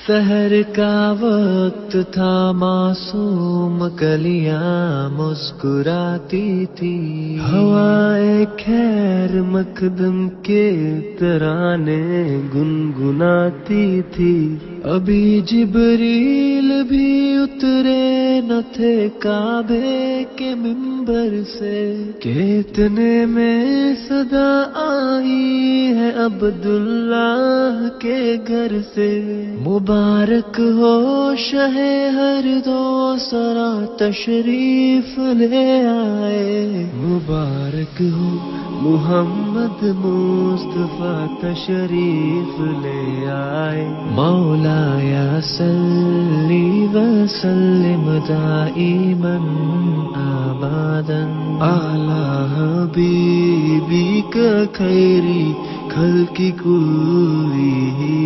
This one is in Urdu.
سحر کا وقت تھا، معصوم کلیاں مسکراتی تھی، ہوائے خیر مقدم کے ترانے گنگناتی تھی۔ ابھی جبریل بھی اترے نہ تھے کعبے کے منبر سے کہ اتنے میں صدا آئی ہے عبداللہ کے گھر سے۔ مبارک ہو شہ ہر دو سرا تشریف لے آئے، مبارک ہو محمد مصطفیٰ تشریف لے آئے۔ مولا یا صلی وسلم دائما ابدا اعلی حبیبی کا خیری خلق کلی